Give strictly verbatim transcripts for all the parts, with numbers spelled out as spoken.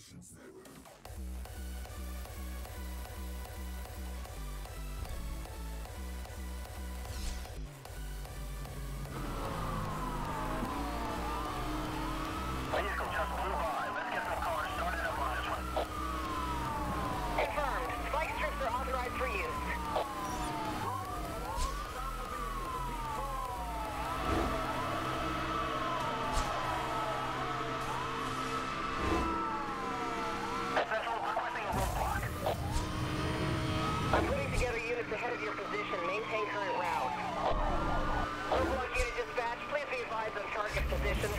Ahead of your position, maintain current route. Overwatch unit dispatch, please be advised on target position.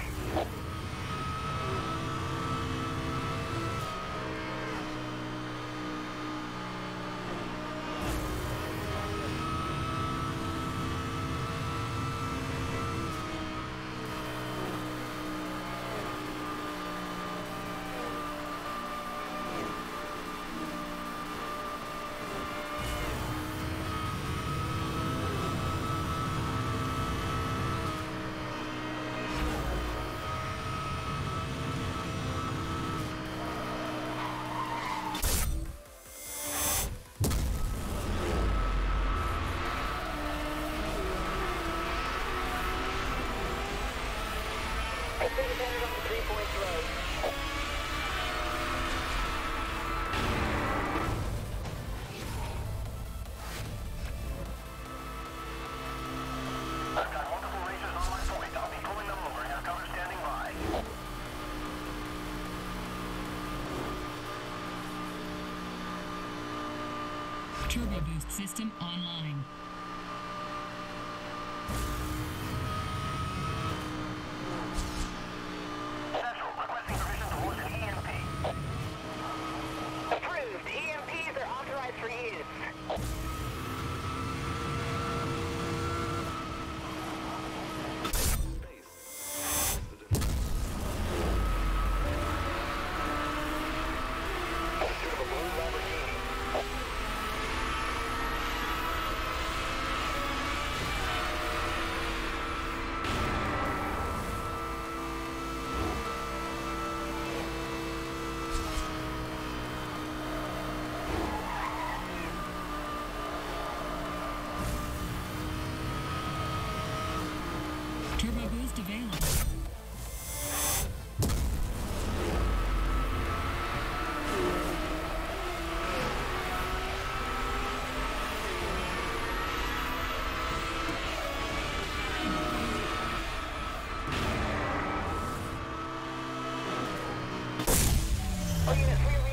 Independent on the Three Points Road. I've got multiple racers on my point. I'll be pulling them over. Have cover standing by. Turbo boost system online. For use. Turbo boost available. All units, we